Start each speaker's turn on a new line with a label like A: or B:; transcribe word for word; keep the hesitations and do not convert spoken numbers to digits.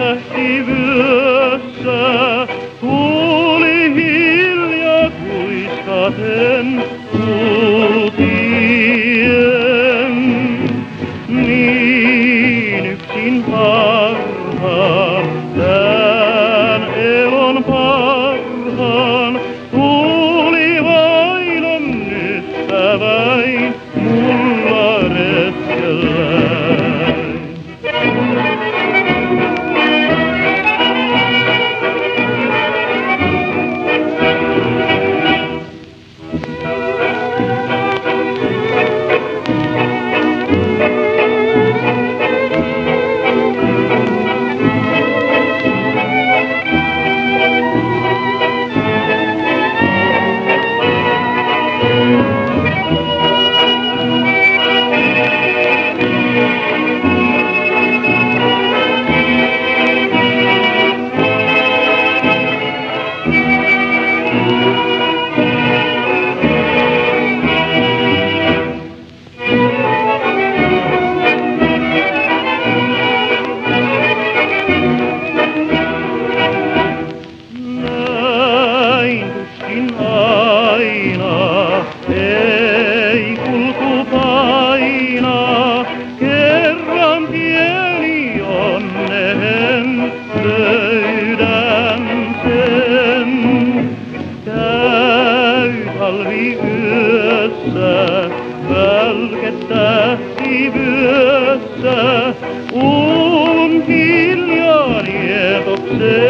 A: tähti vyössä, tuuli hiljaa kuiskaten kulkien. Niin yksin parhaan, tän elon parhaan, tuuli vain on ystäväin mulla retkelläin. Ei kulku painaa, kerran pieni onneen löydän sen. Käy talviyössä, välket tähtivyössä, uun hiljaa nietokseen.